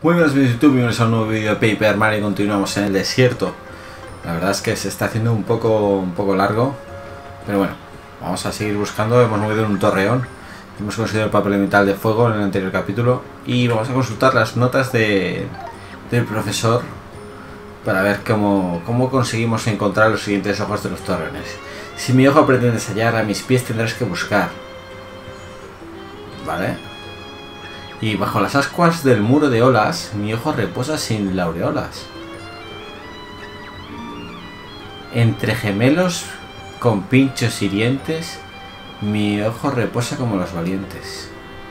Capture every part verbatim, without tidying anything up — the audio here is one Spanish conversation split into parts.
Muy buenas vídeos de YouTube, bienvenidos a un nuevo vídeo de Paper Mario y continuamos en el desierto. La verdad es que se está haciendo un poco, un poco largo, pero bueno, vamos a seguir buscando. Hemos movido en un torreón, hemos conseguido el papel de metal de fuego en el anterior capítulo y vamos a consultar las notas de, del profesor para ver cómo, cómo conseguimos encontrar los siguientes ojos de los torreones. Si mi ojo pretendes hallar, a mis pies tendrás que buscar. Vale. Y bajo las ascuas del muro de olas, mi ojo reposa sin laureolas. Entre gemelos con pinchos hirientes, mi ojo reposa como los valientes.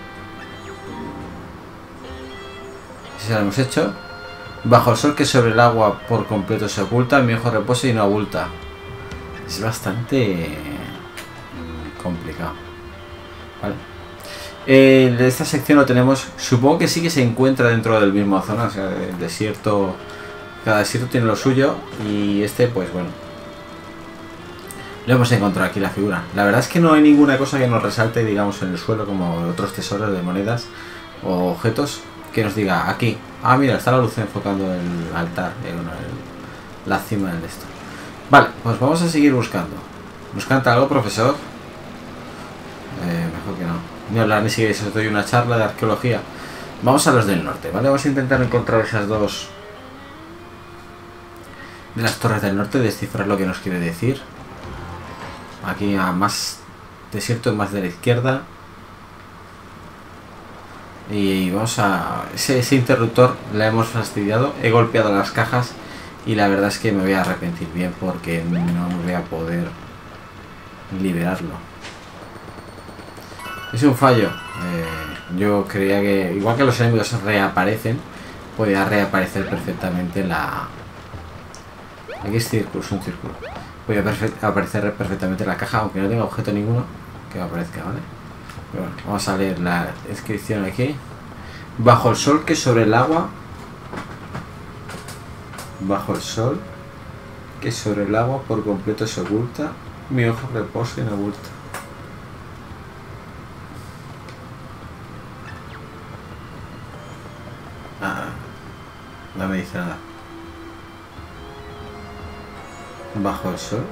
Eso lo hemos hecho. Bajo el sol que sobre el agua por completo se oculta, mi ojo reposa y no abulta. Es bastante complicado. Vale. Eh, de esta sección lo tenemos, supongo que sí que se encuentra dentro del mismo zona, o sea, el desierto, cada desierto tiene lo suyo y este pues bueno, lo hemos encontrado aquí la figura. La verdad es que no hay ninguna cosa que nos resalte, digamos, en el suelo como otros tesoros de monedas o objetos que nos diga aquí, ah mira, está la luz enfocando el altar, eh, bueno, el, la cima del esto. Vale, pues vamos a seguir buscando. ¿Nos canta algo, profesor? Eh, mejor que no. Ni hablar ni siquiera si os doy una charla de arqueología. Vamos a los del norte, ¿vale? Vamos a intentar encontrar esas dos de las torres del norte, descifrar lo que nos quiere decir. Aquí a más desierto, más de la izquierda. Y vamos a... Ese, ese interruptor la hemos fastidiado. He golpeado las cajas y la verdad es que me voy a arrepentir bien porque no voy a poder liberarlo. Es un fallo. Eh, yo creía que, igual que los enemigos reaparecen, podía reaparecer perfectamente la... Aquí es círculo, es un círculo. Podía perfect... aparecer perfectamente la caja, aunque no tenga objeto ninguno que aparezca, ¿vale? Pero bueno, vamos a leer la descripción aquí. Bajo el sol que sobre el agua... Bajo el sol que sobre el agua por completo se oculta, mi ojo reposa y no abulta. Ah, no me dice nada. Bajo el sol.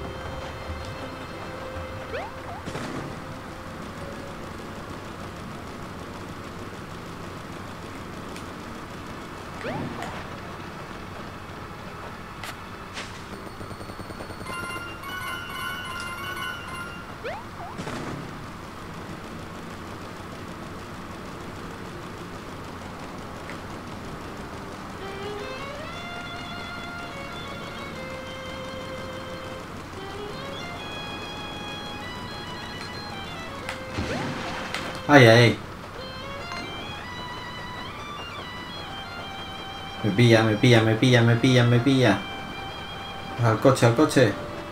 Ay, ay. Me pilla, me pilla, me pilla, me pilla, me pilla. Al coche, al coche.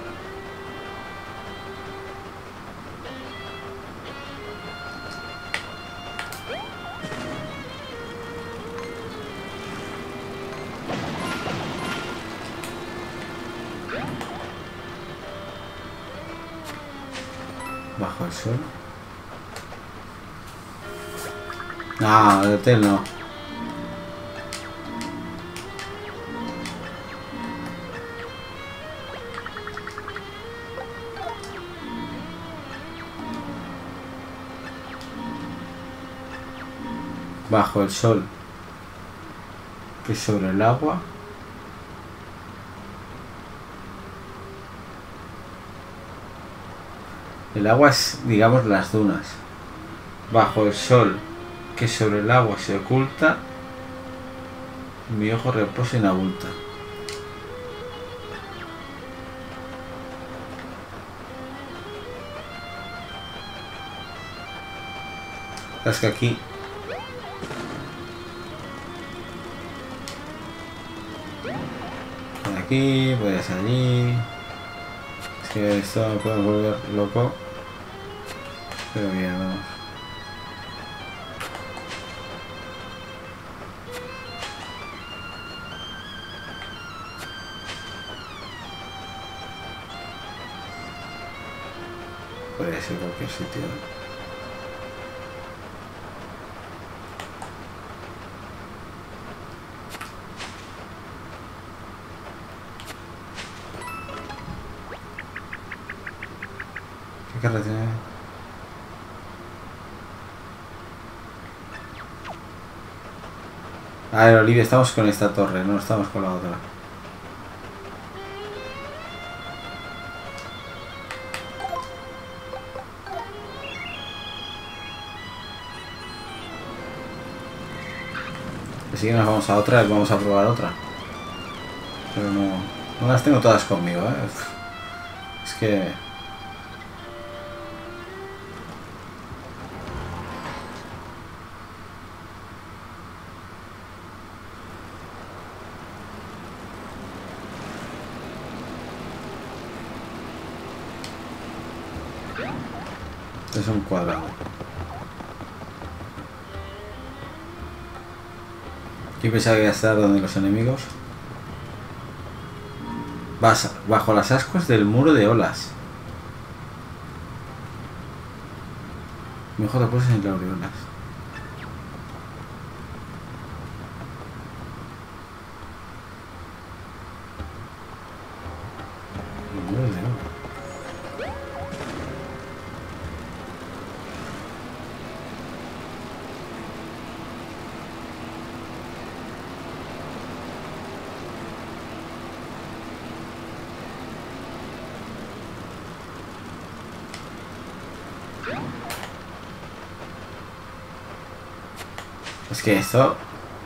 Bajo el suelo. No, el hotel no. Bajo el sol que sobre el agua el agua es, digamos, las dunas. Bajo el sol que sobre el agua se oculta, mi ojo reposa y no abulta. Es que aquí por aquí, puedes allí. Es que esto me puede volver loco, pero bien, vamos. Puede ser cualquier sitio. que retiene. A ver, Olivia, estamos con esta torre, no estamos con la otra. Así que nos vamos a otra y vamos a probar otra. Pero no, no las tengo todas conmigo, ¿eh? Es que... es un cuadrado. Yo pensaba que iba a estar donde los enemigos. Vas bajo las ascuas del muro de olas. Mejor te pones en la aureolas. El muro de olas. Es que esto...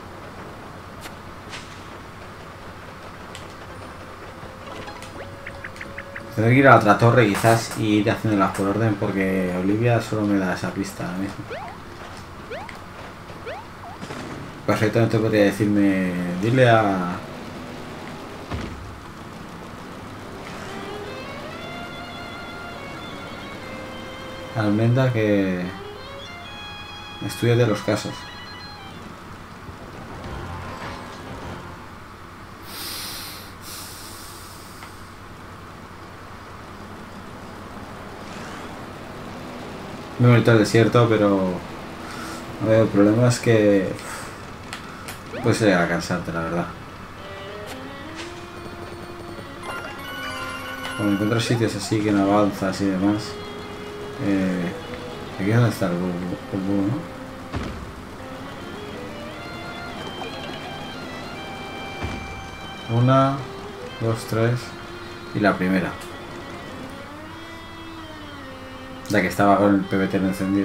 Tengo que ir a la otra torre quizás y ir haciéndolas por orden porque Olivia solo me da esa pista ahora mismo. Perfectamente podría decirme... Dile a... a Almenda que... estudie de los casos. Muy bonito el desierto, pero a ver, el problema es que puedes llegar a cansarte, la verdad. Cuando encuentras sitios así que no avanzas y demás, eh, aquí es donde está el búho, el búho, ¿no? Una, dos, tres y la primera. La que estaba con el P V T encendido.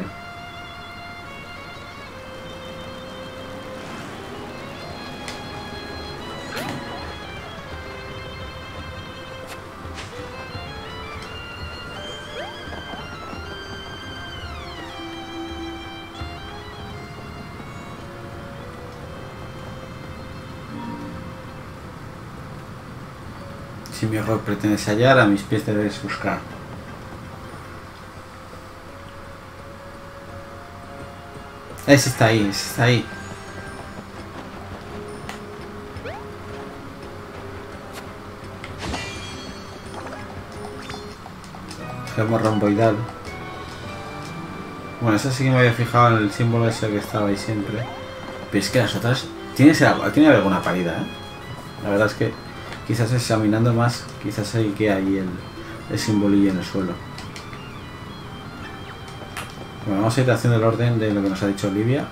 Si mi error pretendes hallar, a mis pies debes buscar. Ese está ahí, ese está ahí. Gemo romboidal. Bueno, eso sí que me había fijado en el símbolo ese que estaba ahí siempre. Pero es que las otras... Tiene, tiene alguna parida, ¿eh? La verdad es que quizás examinando más, quizás hay que hay el, el simbolillo en el suelo. Bueno, vamos a ir haciendo el orden de lo que nos ha dicho Olivia.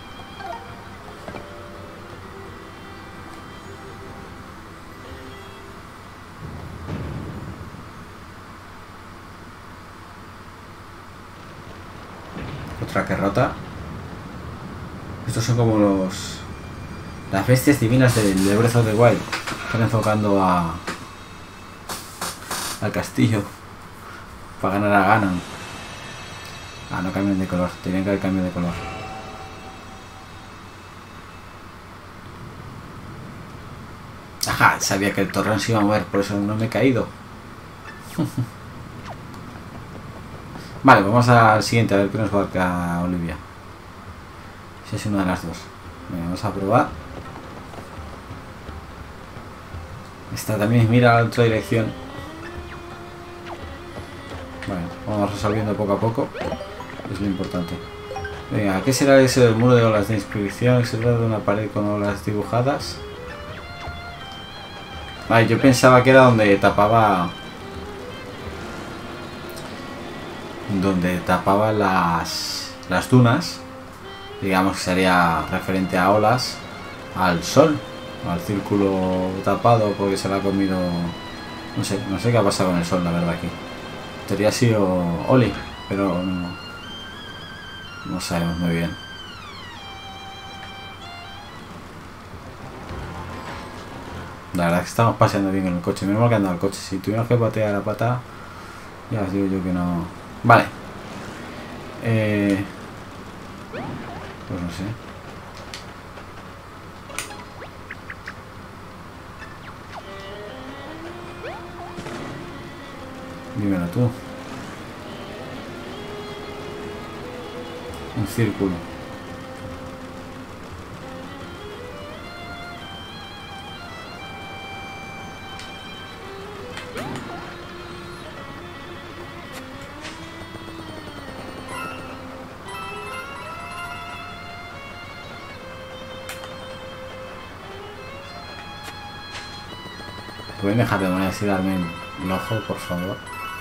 Otra que rota. Estos son como los... las bestias divinas del de Breath of the Wild. Están enfocando a... al castillo. Para ganar a Ganon. Ah, no cambian de color, tenían que haber cambiado de color. Ajá, sabía que el torrón se iba a mover, por eso no me he caído. Vale, vamos al siguiente a ver qué nos marca Olivia. Si es una de las dos. Venga, vamos a probar. Esta también mira a la otra dirección. Bueno, vamos resolviendo poco a poco. Es lo importante. Venga, ¿qué será ese del muro de olas de inscripción? ¿Será de una pared con olas dibujadas? Vale, yo pensaba que era donde tapaba donde tapaba las, las dunas, digamos que sería referente a olas, al sol, al círculo tapado porque se lo ha comido, no sé, no sé qué ha pasado con el sol, la verdad aquí. Teoría ha sido Oli, pero no, no sabemos muy bien. La verdad es que estamos paseando bien en el coche, menos mal que anda el coche. Si tuvimos que patear la pata, ya os digo yo que no. Vale. Eh... Pues no sé. Dímelo tú. Un círculo. ¿Pueden dejar de manera así darme el ojo, por favor?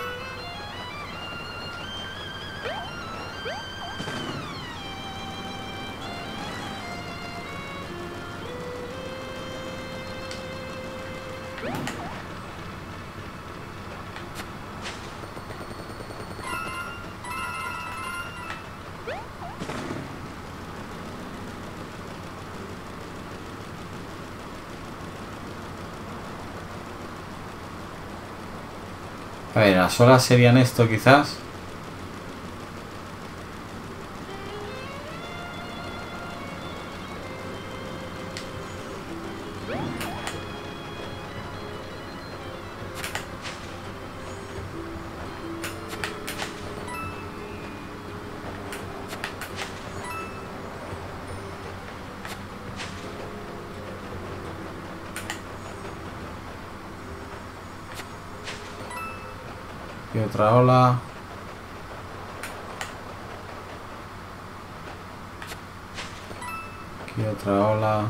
A ver, las olas serían esto quizás. Y otra ola. Aquí otra ola.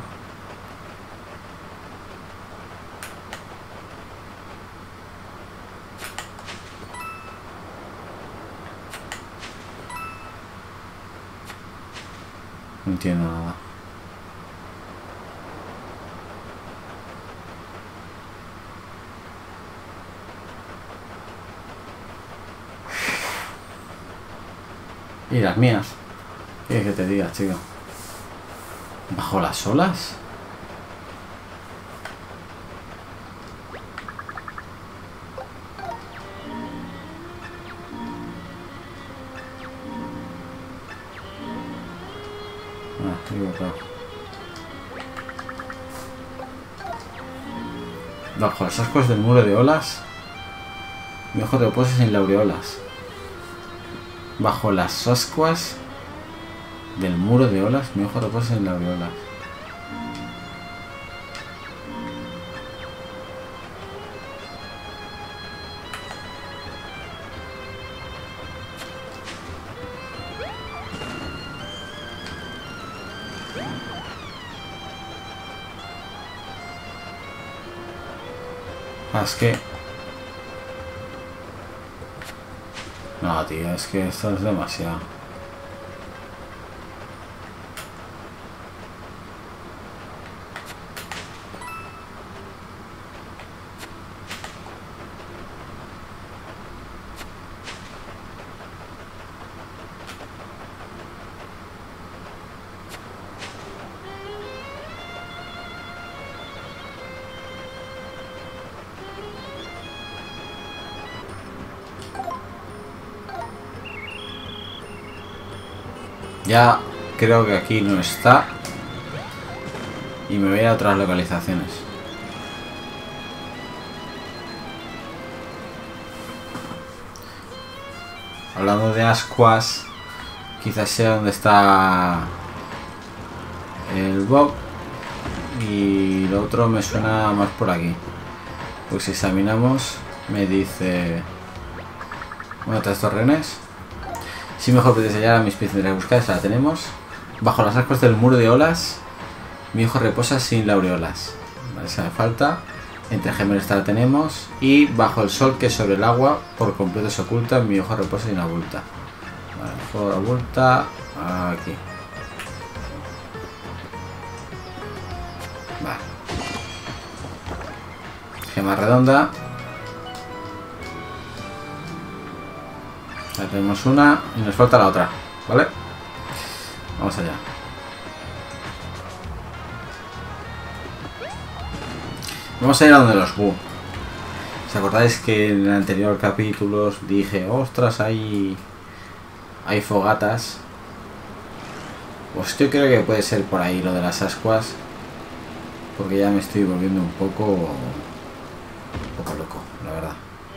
No entiendo nada. Y las mías. ¿Qué quieres que te diga, chico? ¿Bajo las olas? Ah, estoy equivocado. Bajo los ascuas del muro de olas. Mi ojo de reposo sin laureolas. Bajo las ascuas del muro de olas, mi ojo reposa en la aureola. Ah, es que... No, tío, es que esto es demasiado. Ya creo que aquí no está. Y me voy a otras localizaciones. Hablando de ascuas, quizás sea donde está el Bob. Y lo otro me suena más por aquí. Pues si examinamos, me dice... Bueno, tres torrenes. Si mejor puedes hallar a mis piezas de buscar, la tenemos. Bajo las ascuas del muro de olas, mi ojo reposa sin laureolas. Vale, esa me falta. Entre gemelos esta la tenemos. Y bajo el sol que sobre el agua por completo se oculta, mi ojo reposa y no abulta. Vale, mejor abulta aquí. Vale. Gema redonda. Ya tenemos una y nos falta la otra, ¿vale? Vamos allá. Vamos a ir a donde los Bu. ¿Os acordáis que en el anterior capítulo os dije, ostras, hay hay fogatas? Pues yo creo que puede ser por ahí lo de las ascuas, porque ya me estoy volviendo un poco un poco loco, la verdad.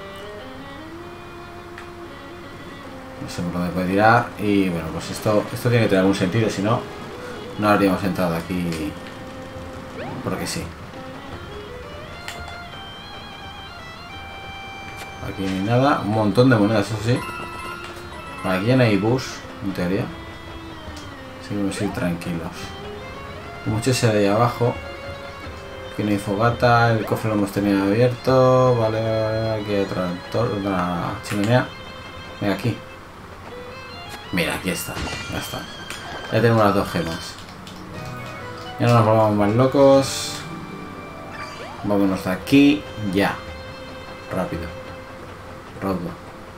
No sé por dónde puede tirar y bueno, pues esto esto tiene que tener algún sentido, si no, no habríamos entrado aquí porque sí. Aquí no hay nada, un montón de monedas, eso sí. Aquí no hay bus, en teoría. Así que vamos a ir tranquilos. Mucho ese de ahí abajo. Aquí no hay fogata, el cofre lo hemos tenido abierto. Vale, vale, aquí hay otra, otra chimenea. Venga, aquí. Mira, aquí está, ya está. Ya tenemos las dos gemas. Ya no nos volvamos más locos. Vámonos de aquí, ya. Rápido. Rodo.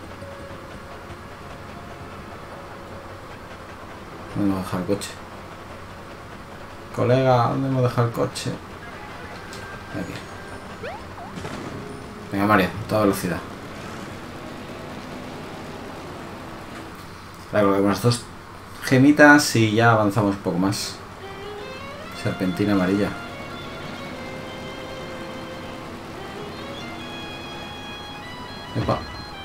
¿Dónde hemos dejado el coche? Colega, ¿dónde hemos dejado el coche? Aquí. Venga, María, a toda velocidad. Claro, con las dos gemitas y ya avanzamos un poco más. Serpentina amarilla. Epa.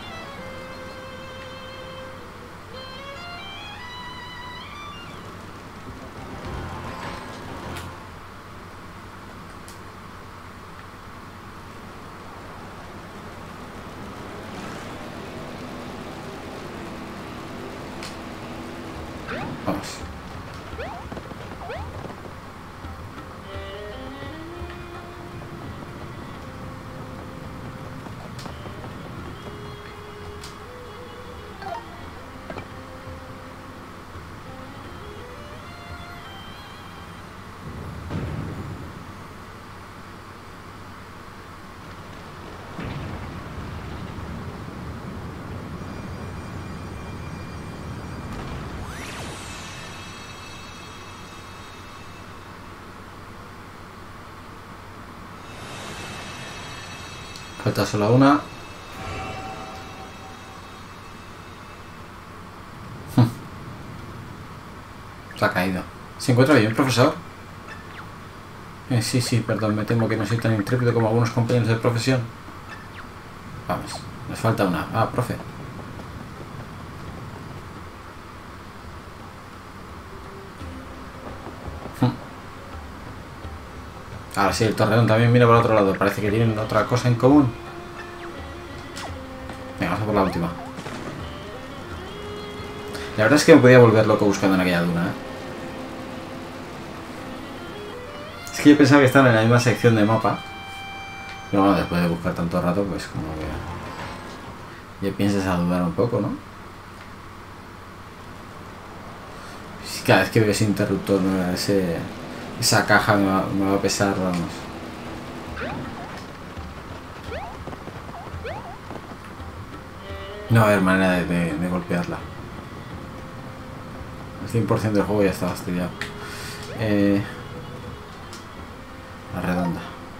Vamos. Falta solo una. Se ha caído. ¿Se encuentra bien, profesor? Eh, sí, sí, perdón, me temo que no soy tan intrépido como algunos compañeros de profesión. Vamos, nos falta una. Ah, profe. Ahora sí, el torreón también mira por el otro lado. Parece que tienen otra cosa en común. Venga, vamos a por la última. La verdad es que me podía volver loco buscando en aquella duna, ¿eh? Es que yo pensaba que estaban en la misma sección de mapa. Pero bueno, después de buscar tanto rato, pues como que... ya piensas a dudar un poco, ¿no? Cada vez que veo ese interruptor, ese... esa caja me va, me va a pesar, vamos. No va a haber manera de, de, de golpearla. El cien por ciento del juego ya está fastidiado. Eh, la redonda.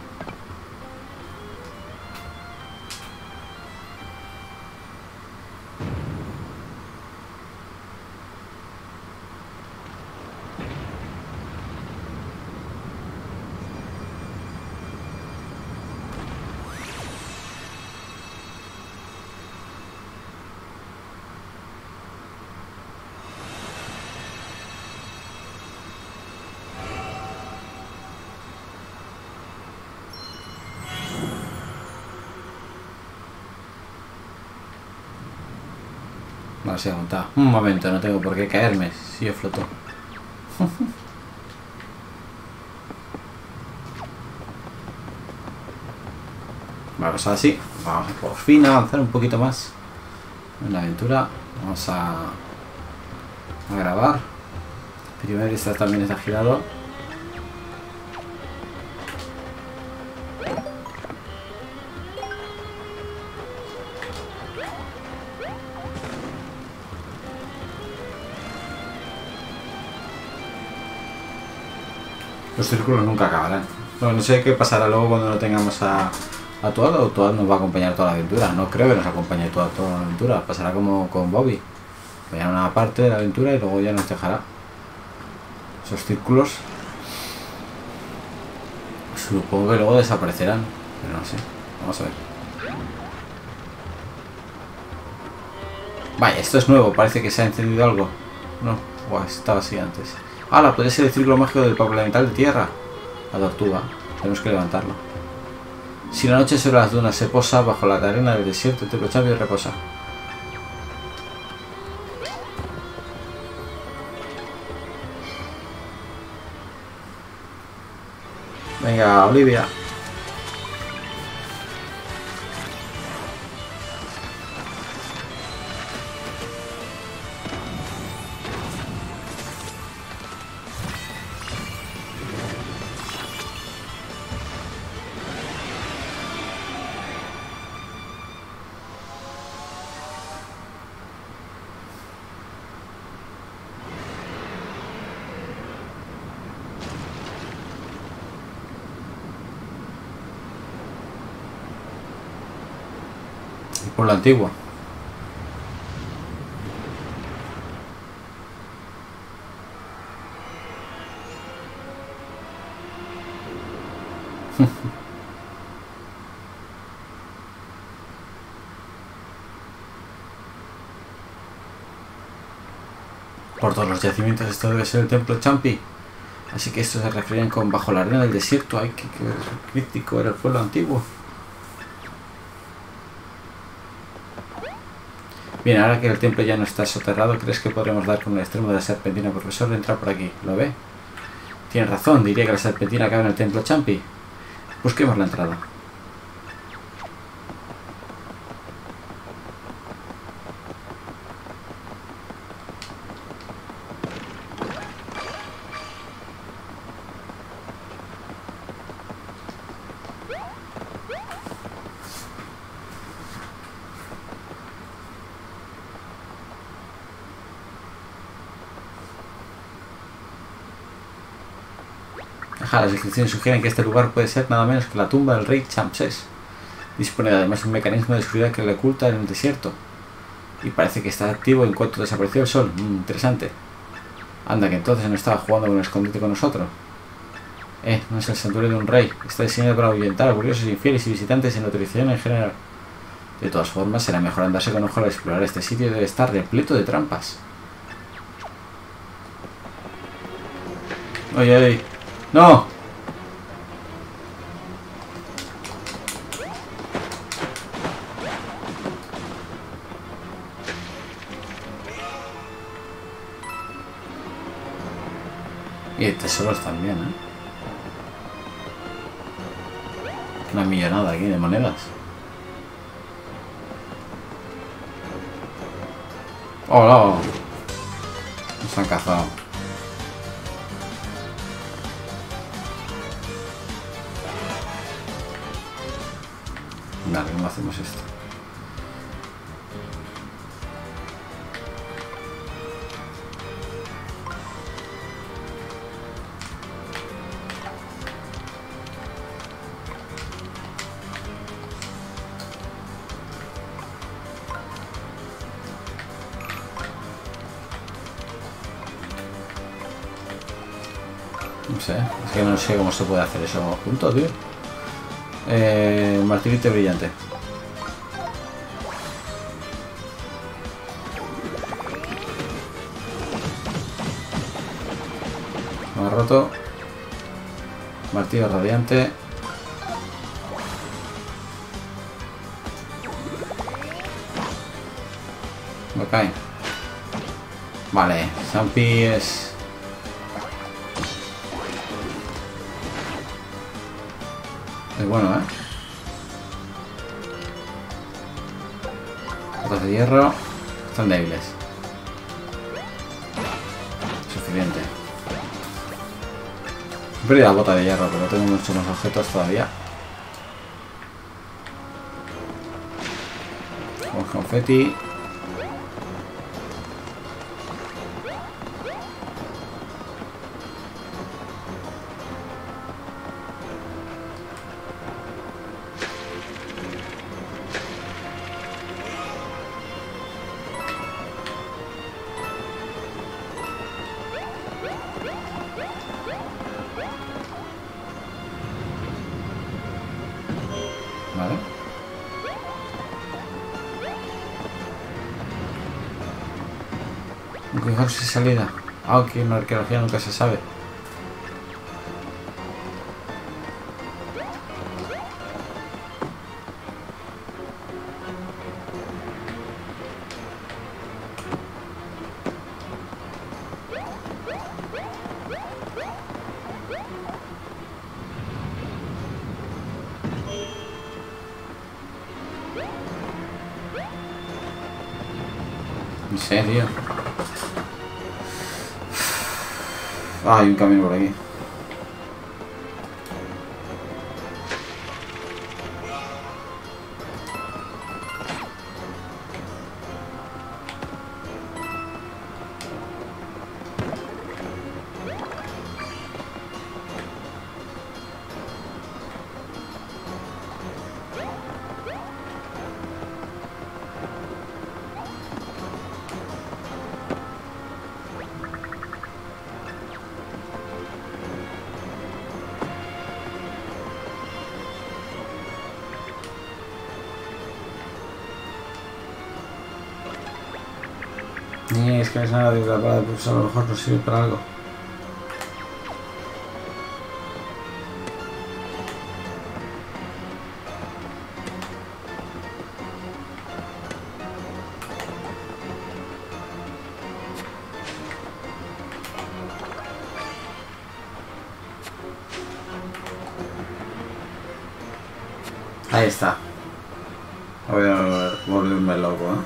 Vale, se ha aguantado. Un momento, no tengo por qué caerme si yo floto. Bueno, pues así, vamos a por fin a avanzar un poquito más en la aventura. Vamos a, a grabar. Primero esta también está girado. Los círculos nunca acabarán. No, no sé qué pasará luego cuando lo tengamos a, a Toad, o Toad nos va a acompañar toda la aventura. No creo que nos acompañe toda, toda la aventura. Pasará como con Bobby. Vaya una parte de la aventura y luego ya nos dejará. Esos círculos supongo que luego desaparecerán, pero no sé. Vamos a ver. Vaya, esto es nuevo. Parece que se ha encendido algo. No, buah, estaba así antes. ¡Hala! Puede ser el círculo mágico del papel elemental de tierra. La tortuga. Tenemos que levantarlo. Si la noche sobre las dunas se posa, bajo la arena del desierto, el templo Champi reposa. Venga, Olivia. Por la antigua. Por todos los yacimientos esto debe ser el templo Champi. Así que estos se referían con bajo la arena del desierto. Ay, qué, qué crítico era el pueblo antiguo. Bien, ahora que el templo ya no está soterrado, ¿crees que podremos dar con el extremo de la serpentina, profesor? Entrar por aquí. ¿Lo ve? Tienes razón, diría que la serpentina cabe en el templo Champi. Busquemos la entrada. Las descripciones sugieren que este lugar puede ser nada menos que la tumba del rey Champses. Dispone además de un mecanismo de seguridad que le oculta en el desierto. Y parece que está activo en cuanto desapareció el sol. Mm, interesante. Anda, que entonces no estaba jugando con un escondite con nosotros. Eh, no es el santuario de un rey. Está diseñado para ahuyentar a curiosos, infieles y visitantes sin autorización en general. De todas formas, será mejor andarse con ojo al explorar este sitio. Debe estar repleto de trampas. Oye, oye. ¡No! Y tesoros también, ¿eh? Una millonada aquí de monedas. ¡Oh, no! Nos han cazado. Vale, ¿cómo hacemos esto? No sé, es que no sé cómo se puede hacer eso junto, tío. Eh, martirite brillante. Lo ha roto. Martillo radiante. Me cae. Vale, Champi es... es bueno, ¿eh? botas de hierro están débiles. Suficiente. He perdido la bota de hierro, pero tengo muchos más objetos todavía. Con confeti. Vale. Nunca mejor si salida. Aunque en arqueología nunca se sabe. ¿En serio? Ah, hay un camino por aquí. Ni es que no es nada de la parada, pues a lo mejor nos sirve para algo. Ahí está. Voy a volverme loco, ¿eh?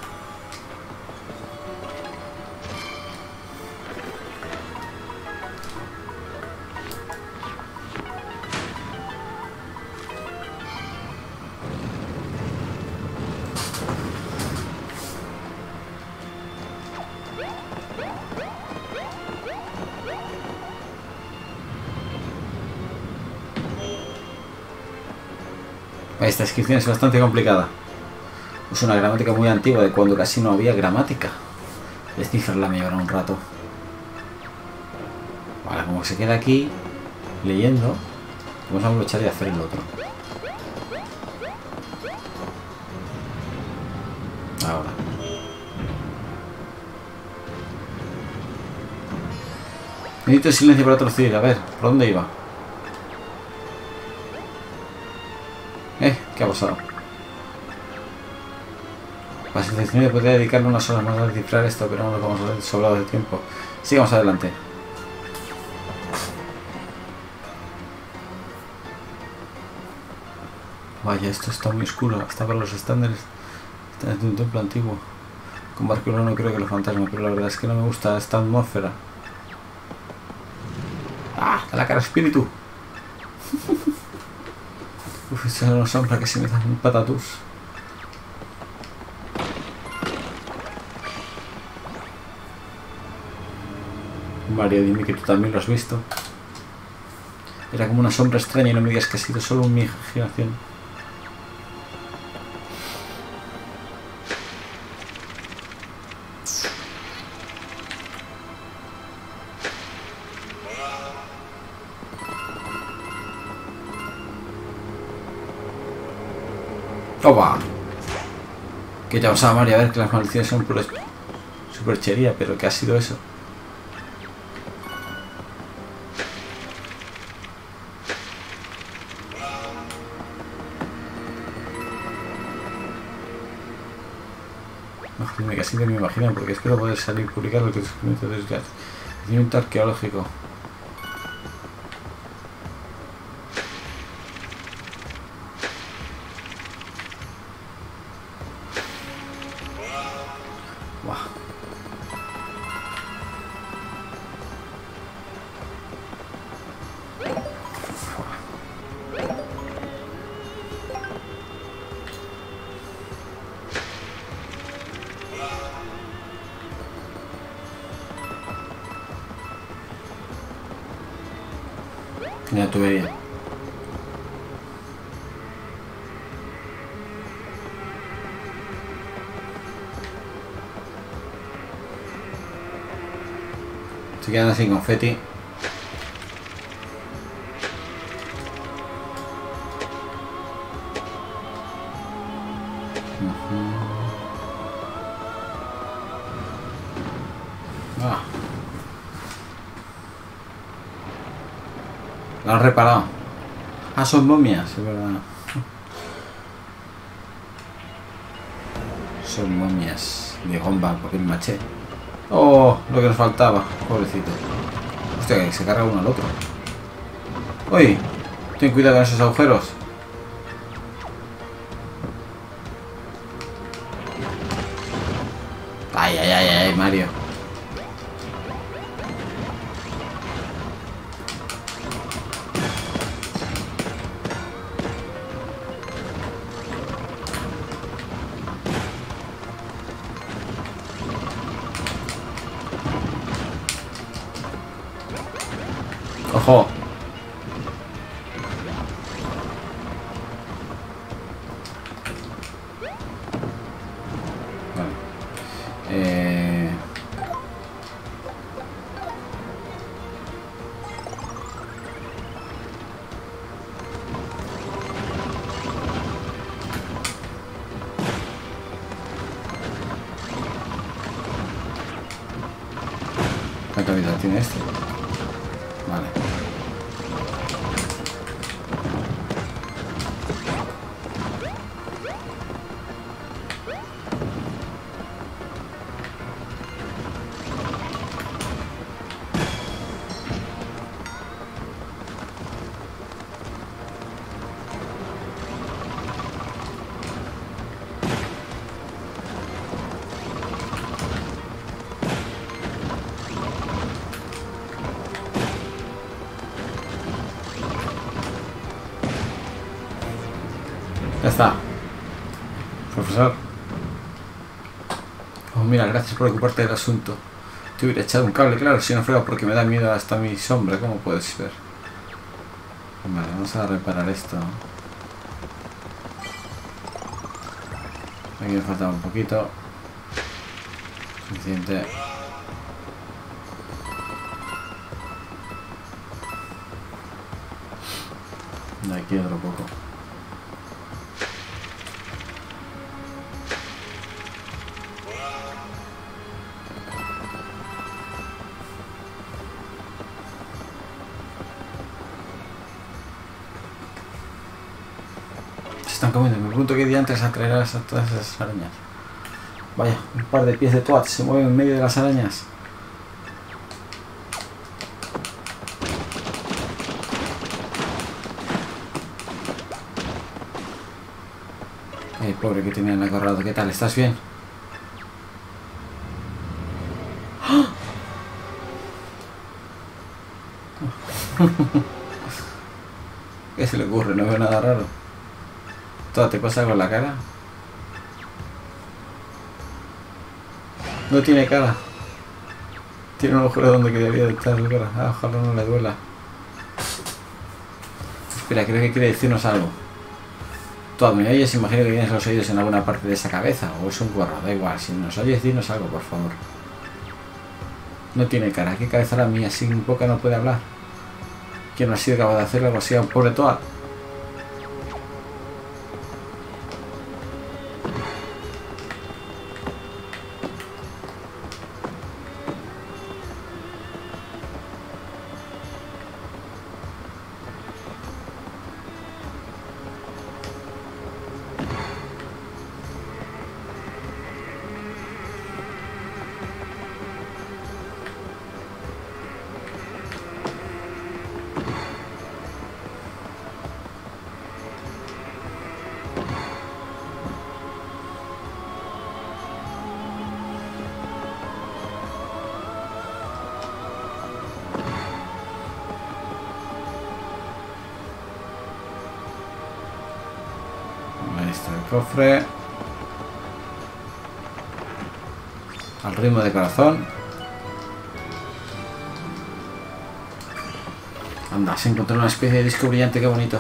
Esta inscripción es bastante complicada. Es una gramática muy antigua, de cuando casi no había gramática. Descifrarla me llevará un rato. Vale, como se queda aquí leyendo, vamos a aprovechar y hacer el otro. Ahora. Necesito silencio para traducir. A ver, ¿por dónde iba? Eh, ¿qué ha pasado? Para seleccionar podría dedicarle unas horas más a descifrar esto, pero no nos vamos a ver sobrados de tiempo. Sigamos adelante. Vaya, esto está muy oscuro, hasta para los estándares. Está en un templo antiguo. Con arqueólogo no creo que lo fantasma, pero la verdad es que no me gusta esta atmósfera. ¡Ah! ¡A la cara, espíritu! Uf, esta es una sombra que se me da un patatús. Mario, dime que tú también lo has visto. Era como una sombra extraña y no me digas que ha sido solo mi imaginación. ¡Opa! ¿Qué te ha pasado, Mario? A ver, que las maldiciones son pura superchería, pero ¿qué ha sido eso? No, dime que así me imagino, porque espero poder salir y publicar los descubrimientos de los descubrimiento arqueológico. Ya tubería. Se quedan sin confeti. Ah. Lo han reparado. Ah, son momias, es verdad. Son momias de gomba, papel maché. Oh, lo que nos faltaba, pobrecito. Hostia, que se carga uno al otro. Uy, ten cuidado con esos agujeros. Ay, ay, ay, ay, Mario. Ojo. Vale. Eh... ¿Qué calidad tiene este? Vale. Ya está. Profesor. Oh, mira, gracias por ocuparte del asunto. Te hubiera echado un cable, claro, si no fuera porque me da miedo hasta mi sombra, ¿cómo puedes ver? Vale, vamos a reparar esto. Aquí me falta un poquito. Suficiente. De aquí otro poco. Están comiendo. Me pregunto qué día antes atraerás a todas esas arañas. Vaya, un par de pies de Toad se mueven en medio de las arañas. Ay, pobre que tenían acorralado. ¿Qué tal? ¿Estás bien? ¡Ah! ¿Qué se le ocurre? No veo nada raro. ¿Todo te pasa con la cara? No tiene cara. Tiene un agujero donde debería estar su cara. Ah, ojalá no le duela. Espera, creo que quiere decirnos algo. Toad, ¿me oyes? Imagino que tienes los oídos en alguna parte de esa cabeza. O es un gorro, da igual. Si nos oyes, dinos algo, por favor. No tiene cara. ¿Qué cabeza la mía? Sin boca no puede hablar. ¿Quién no ha sido capaz de hacerle algo así a un pobre Toad? Ahí está el cofre. Al ritmo de corazón. Anda, se encontró una especie de disco brillante, qué bonito.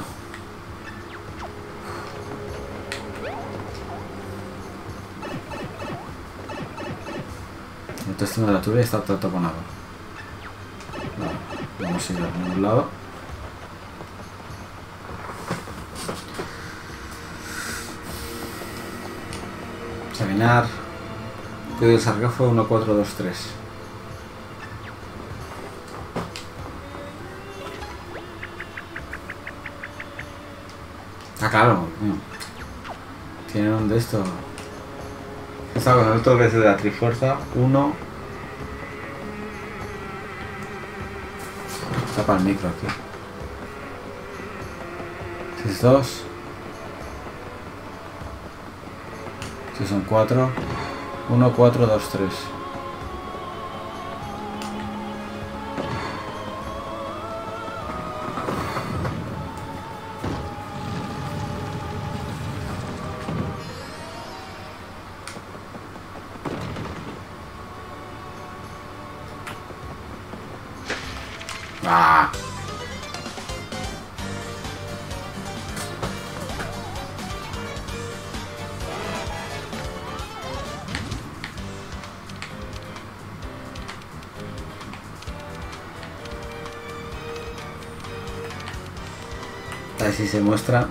Entonces de la tubería está todo taponado. Vale, vamos a ir a un lado. Examinar. Código del sarcófago uno cuatro dos tres. Ah, claro. Tienen un de estos. Está con el toque de la trifuerza. uno. Tapa el micro aquí. seis dos. Si son cuatro. uno cuatro dos tres. Ah. A ver si se muestra.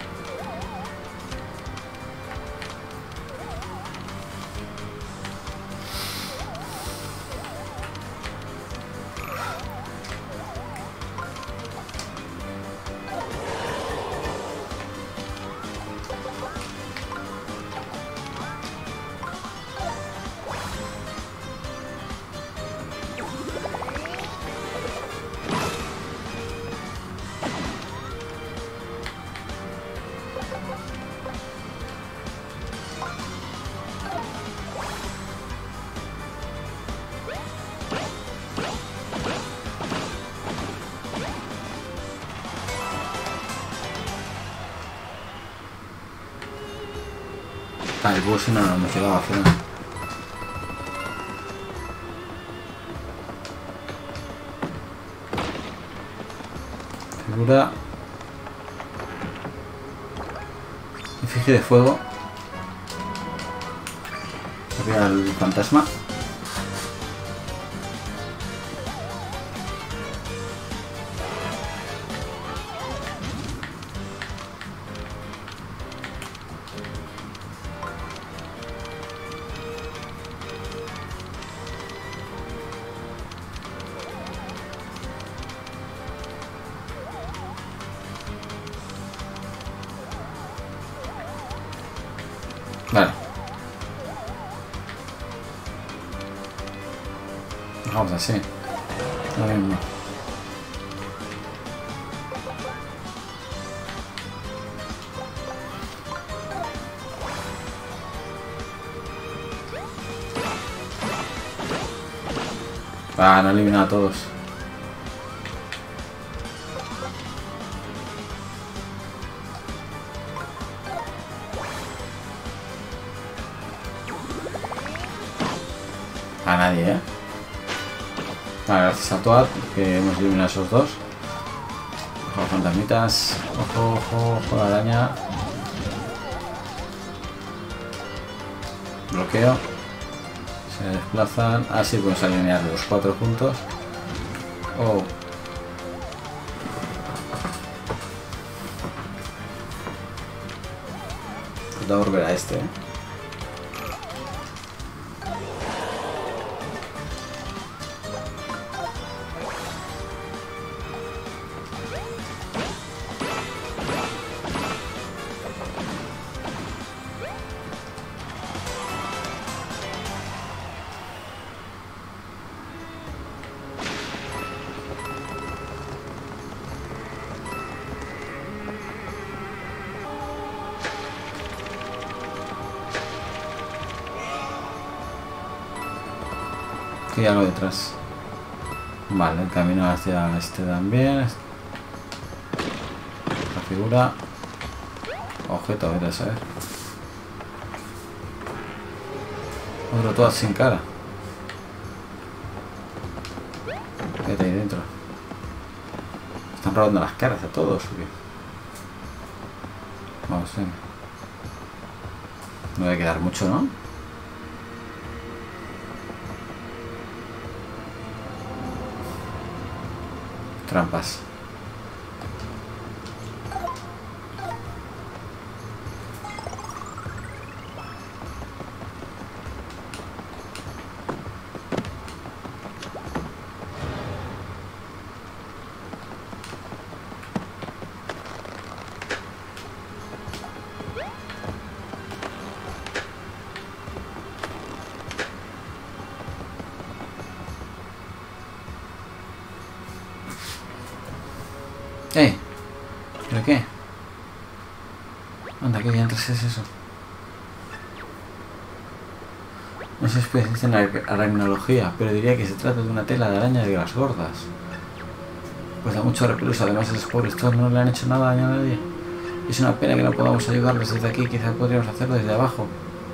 Ah, el bus no, no me quedaba al final. Figura. Efigie de fuego. Sería el fantasma. Vale. Dejamos así. Lo mismo. Ah, no elimina a todos. A nadie, ¿eh? Vale, gracias a Toad, que hemos eliminado a esos dos. Ojo, fantasmitas. Ojo, ojo, ojo, la araña. Bloqueo. Se desplazan. Ah, sí, podemos alinear los cuatro juntos. Oh. Falta volver a este, ¿eh? Aquí hay algo detrás. Vale, el camino hacia este también. La figura. Objeto, voy a saber. Otro todo sin cara. ¿Qué hay ahí dentro? están robando las caras a todos. Vamos, venga. No debe quedar mucho, ¿no? Trampas. Eh, ¿pero qué? Anda, ¿qué diantres es eso? No soy especialista en aracnología, pero diría que se trata de una tela de araña de las gordas. Pues da mucho repelús, además esos pobres todos no le han hecho nada daño a nadie. Es una pena que no podamos ayudarles desde aquí, quizá podríamos hacerlo desde abajo.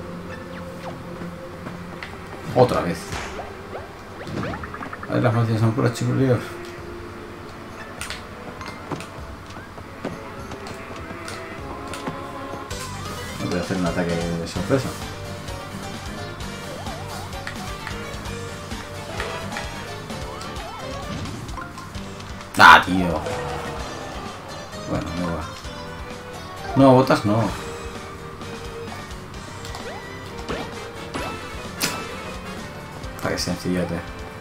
Otra vez. A ver, las maldiciones son puros chirulíos. No voy a hacer un ataque de sorpresa. ¡Ah, tío! Bueno, no va. No, botas no. Está que sencillote.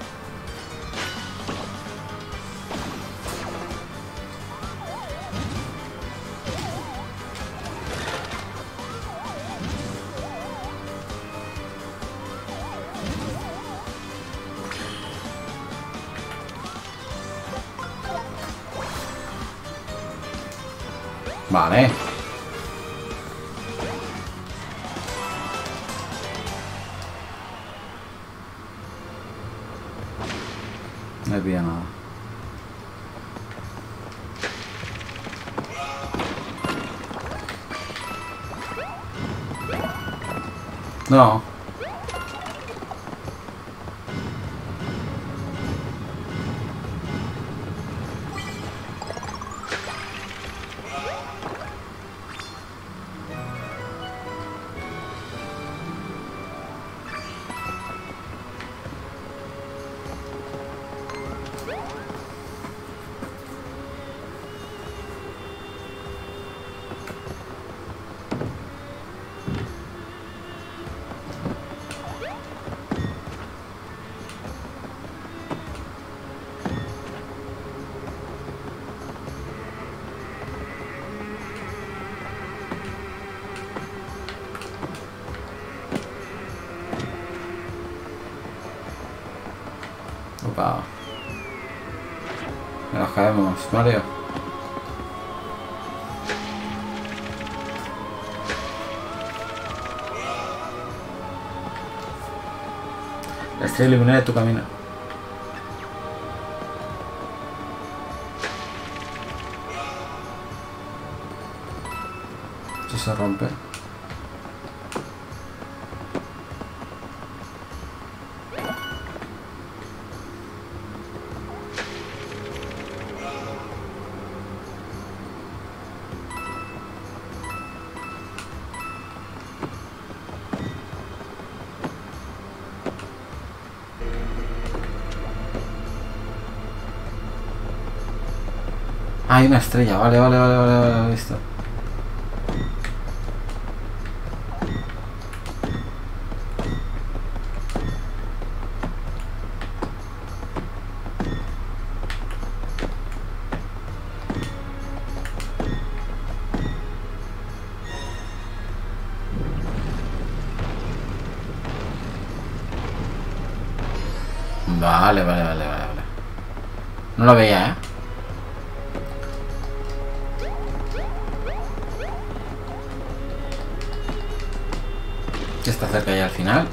Vale. No he pillado nada. No. Opa. Me nos caemos, Mario. La estrella iluminada de tu camino. Esto se rompe. Ah, hay una estrella, vale, vale, vale, vale, vale, listo. Vale, vale, vale, vale, vale. No lo veía, ¿eh? Que está cerca ya al final.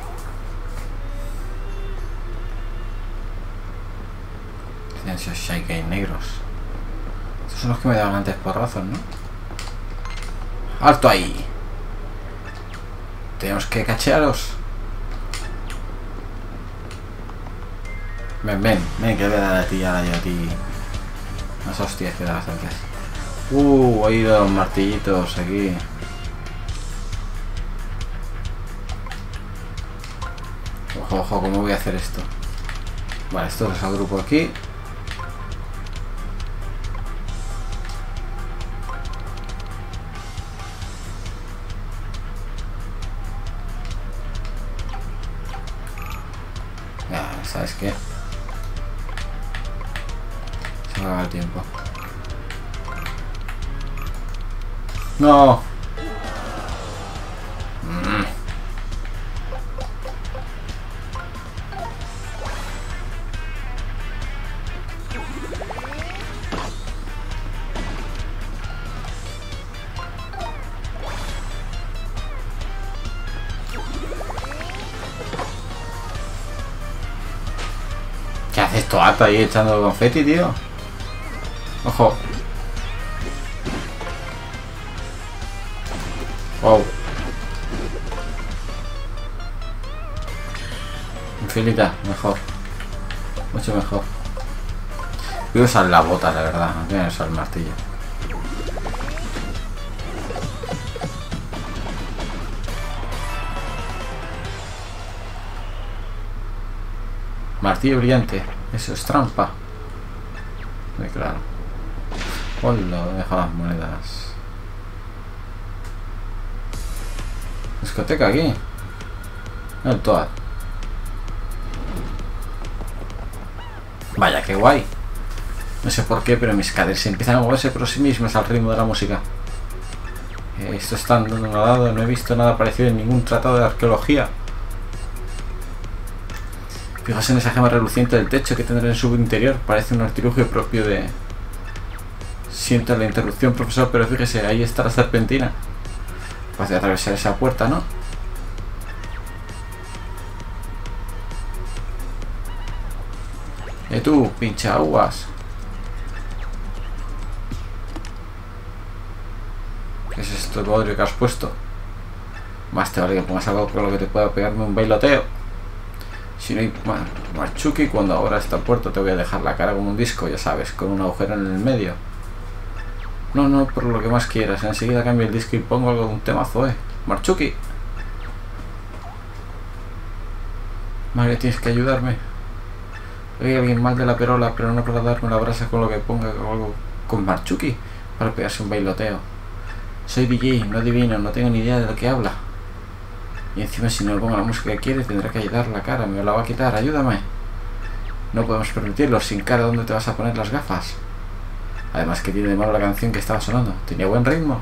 Silencios Shaiken negros. Estos son los que me daban antes porrazos, ¿no? ¡Alto ahí! Tenemos que cachearos. Ven, ven, ven, que le voy a dar a ti, a yo a ti. Las hostias que da bastantes. Uh, he ido los martillitos aquí. Ojo, ojo, ¿cómo voy a hacer esto? Vale, esto los agrupo aquí. Ya, ¿sabes qué? Se me acaba el tiempo. ¡No! Mm. ¿Qué haces esto, Ato, ahí echando confeti, tío? Ojo. Wow. Infinita, mejor. Mucho mejor. Voy a usar la bota, la verdad. No voy a usar el martillo. Martillo brillante. Eso es trampa. Muy claro. Hola, deja las monedas. Discoteca aquí. El Toad. Vaya, qué guay. No sé por qué, pero mis caderas empiezan a moverse por sí mismas al ritmo de la música. Esto está dado, no he visto nada parecido en ningún tratado de arqueología. Fijaos en esa gema reluciente del techo que tendrá en su interior. Parece un artilugio propio de... Siento la interrupción, profesor, pero fíjese, ahí está la serpentina. Fácil atravesar esa puerta, ¿no? Eh tú, pincha aguas. ¿Qué es esto, bodrio que has puesto? Más te vale que pongas algo con lo que te pueda pegarme un bailoteo. Si no hay Marchuki, cuando abra esta puerta te voy a dejar la cara como un disco, ya sabes, con un agujero en el medio. No, no, por lo que más quieras. Enseguida cambio el disco y pongo algo de un temazo, eh. Marchuki. Mario, tienes que ayudarme. Hay alguien mal de la perola, pero no para darme la brasa con lo que ponga algo con Marchuki para pegarse un bailoteo. Soy D J, no adivino, no tengo ni idea de lo que habla. Y encima si no le pongo la música que quiere tendrá que ayudar la cara, me la va a quitar, ayúdame. No podemos permitirlo, sin cara, ¿dónde te vas a poner las gafas? Además, que tiene de malo la canción que estaba sonando. ¿Tenía buen ritmo?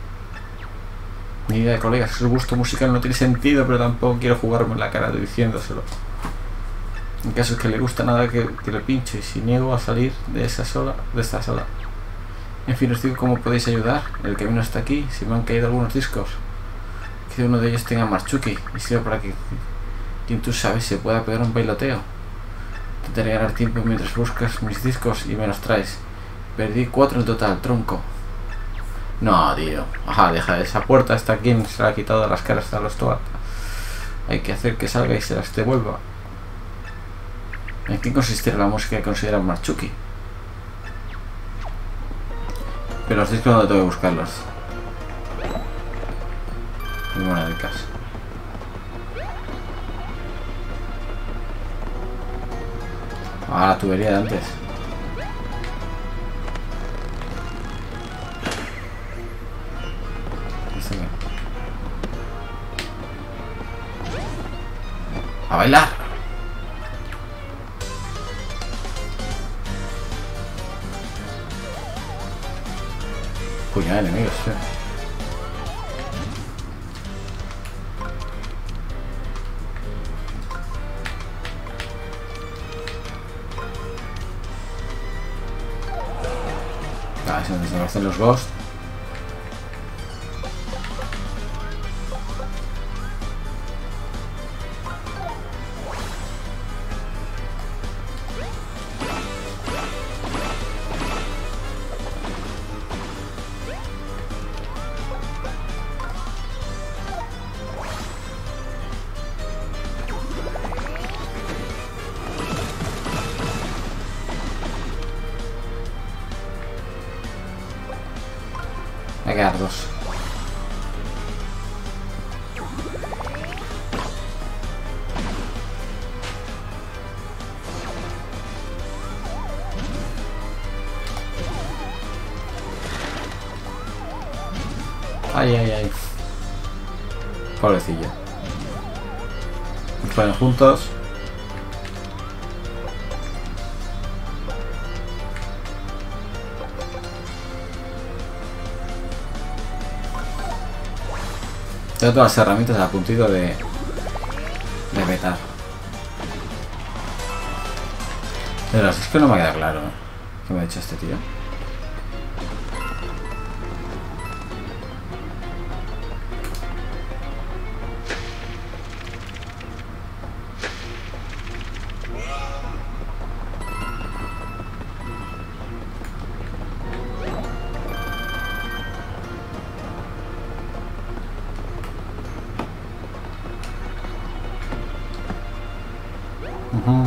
Ni idea, colegas, su gusto musical no tiene sentido, pero tampoco quiero jugarme la cara diciéndoselo. En caso es que le gusta nada que, que le pinche, y si niego a salir de esa sola, de esta sola. En fin, os digo cómo podéis ayudar. El camino está aquí, si me han caído algunos discos. Que uno de ellos tenga Marchuki, y sirve para que quien tú sabes se pueda pegar un bailoteo. Intentaré ganar tiempo mientras buscas mis discos y me los traes. Perdí cuatro en total, tronco. No, tío. Ajá, deja esa puerta. Hasta quien se la ha quitado las caras a los Toad. Hay que hacer que salga y se las devuelva. ¿En qué consistirá la música que consideran Marchuki? Pero los discos, ¿dónde tengo que buscarlos? Muy buena de casa. Ah, la tubería de antes. ¡A bailar! Puñada de enemigos, tío. Ah, es donde se hacen los ghosts. Me quedan dos. Ay, ay, ay. Pobrecillo. Nos ponen juntos. Tengo todas las herramientas a puntito de, de petar. Pero es que no me queda claro, ¿eh? ¿Qué me ha dicho este tío? Uh-huh.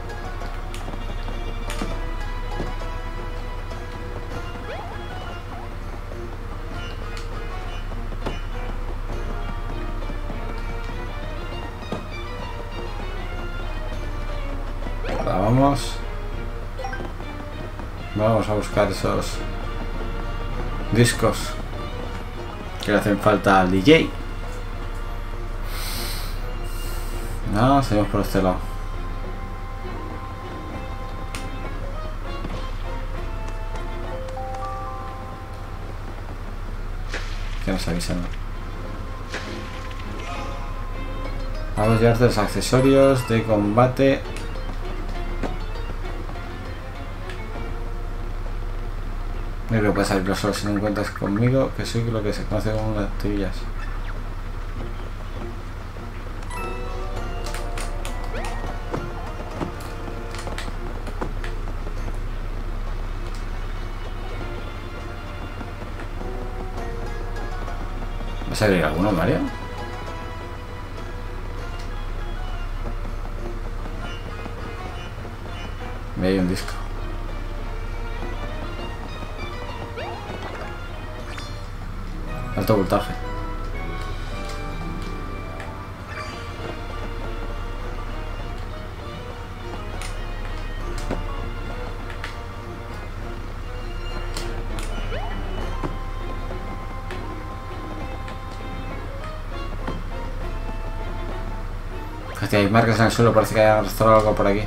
Ahora vamos. Vamos a buscar esos discos que le hacen falta al D J. No, seguimos por este lado. Que nos avisan. Vamos a llevarte los accesorios de combate. No creo que puedes salirlo solo si no encuentras conmigo, que soy lo que se conoce como las tirillas. ¿Vas a abrir alguno, Mario? Me hay un disco. Alto voltaje. Hostia, hay marcas en el suelo, parece que hay arrastrado algo por aquí.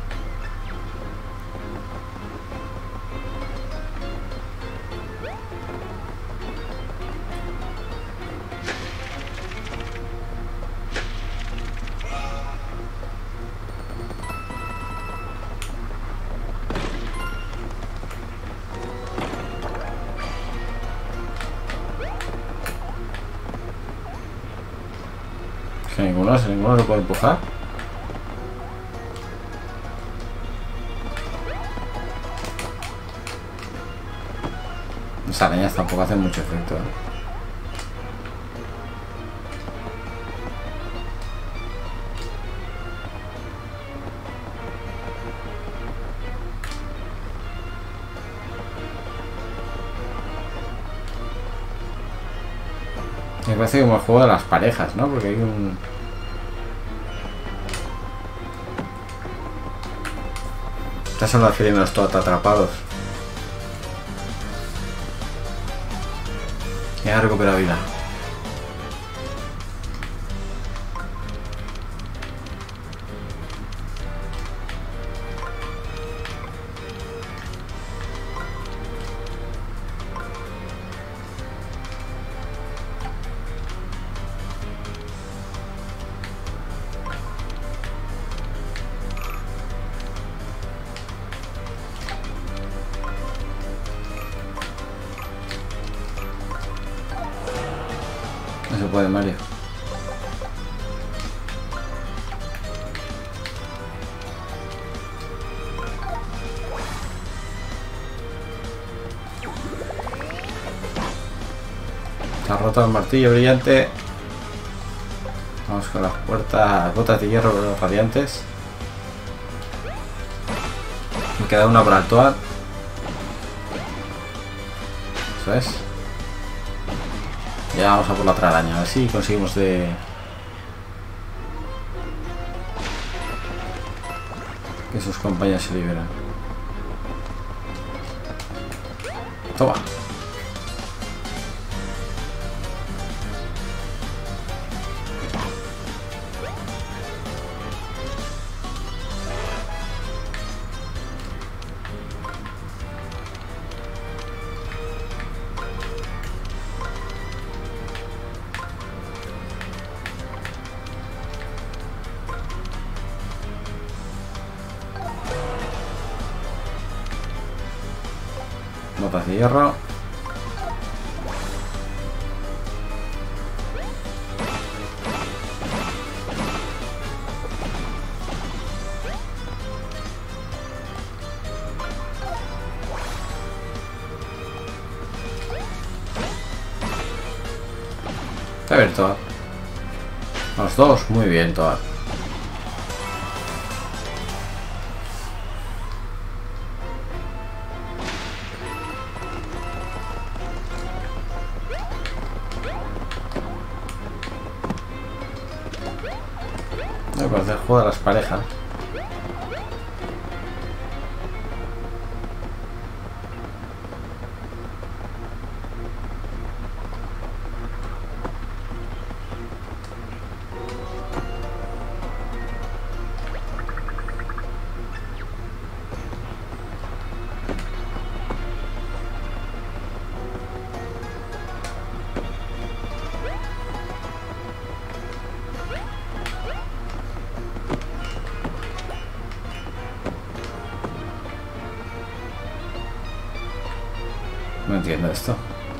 Que ninguno, si ninguno lo puede empujar. Las arañas tampoco hacen mucho efecto, ¿eh? Me parece como el juego de las parejas, ¿no? Porque hay un... Estas son las felinos todos atrapados. Ya recupera vida. No se puede, Mario. Se ha roto el martillo brillante. Vamos con las puertas, botas de hierro radiantes. Me queda una para actuar. Eso es. Ya vamos a por la otra araña, a ver si conseguimos de... que sus compañeros se liberan. Toma. Botas de hierro. A ver, Toad. Los dos, muy bien, Toad. Me parece el juego de las parejas. No entiendo esto.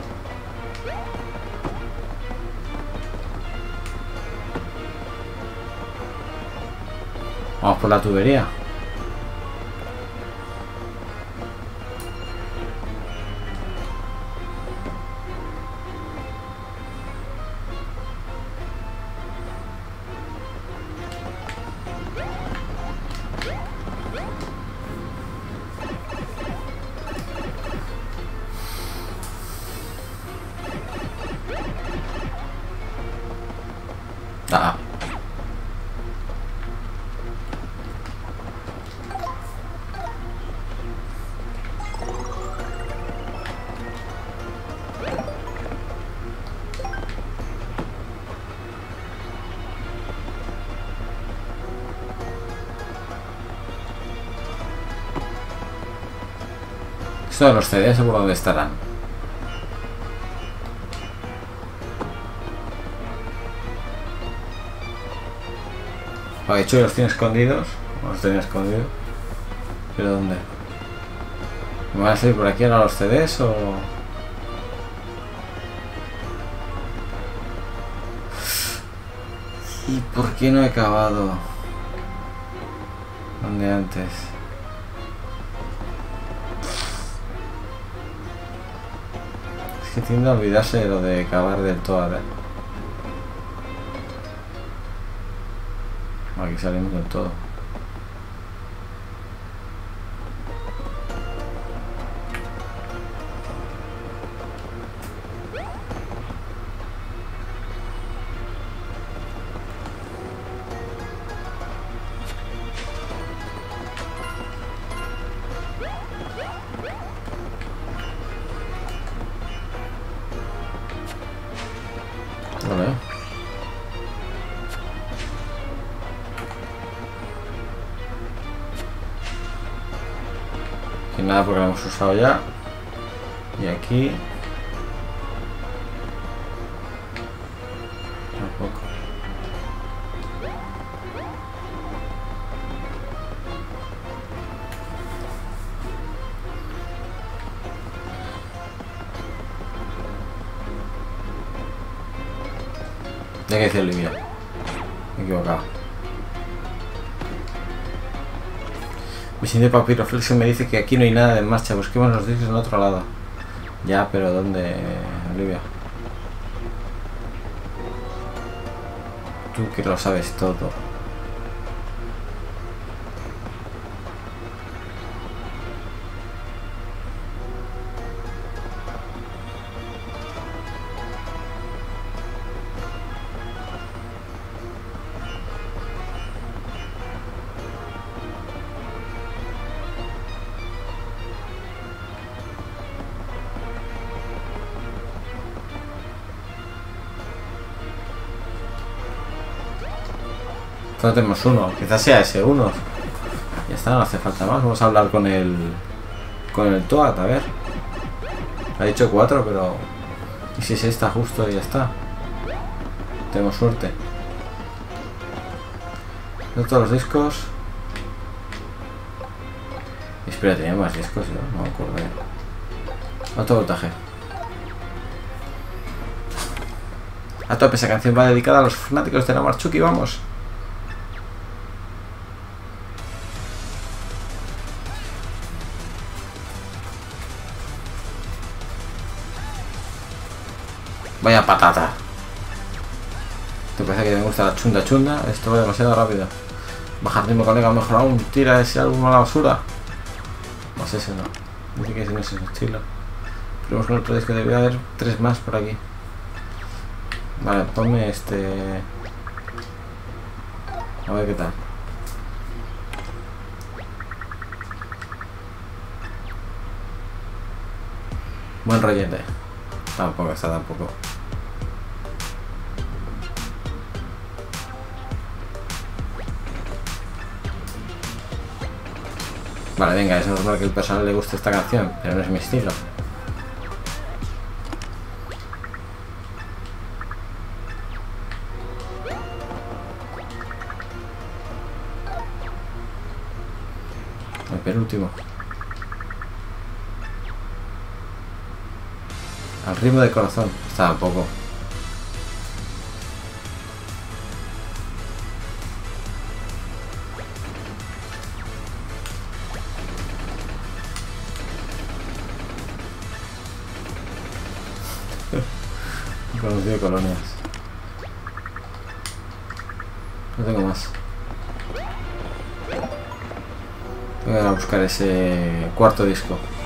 Vamos por la tubería. Ah. Esto de los C D seguro dónde estarán. De hecho los tiene escondidos. Los tenía escondidos. ¿Pero dónde? ¿Me van a salir por aquí ahora los C Ds o...? ¿Y por qué no he acabado? ¿Dónde antes? Es que tiende a olvidarse de lo de acabar del todo, ¿eh? Aquí salimos del todo. Vale. Y nada porque lo hemos usado ya. Y aquí tampoco. Ya que dice Olivia. Me he equivocado. Mi siguiente papiroflexo me dice que aquí no hay nada de marcha. Busquemos los discos en otro lado. Ya, pero ¿dónde, Olivia? Tú que lo sabes todo. Solo tenemos uno. Quizás sea ese uno. Ya está, no hace falta más. Vamos a hablar con el... Con el Toad, a ver. Ha dicho cuatro, pero... ¿Y si es esta justo y ya está? Tenemos suerte. De todos los discos... Espera, tenía más discos, yo no me acuerdo. Alto voltaje. A tope, esa canción va dedicada a los fanáticos de la Marchuki, vamos. Vaya patata. ¿Te parece que me gusta la chunda chunda? Esto va demasiado rápido. Baja ritmo, colega, mejor aún. Tira ese álbum a la basura. Más ese no. Dice que ese no es ese estilo. Pero con otro disco debería haber tres más por aquí. Vale, ponme este... A ver qué tal. Buen rollete. Tampoco está tampoco. Vale, venga, es normal que el personal le guste esta canción, pero no es mi estilo. El penúltimo. Al ritmo del corazón. Está un poco. Conocido de colonias. No tengo más. Voy a buscar ese cuarto disco.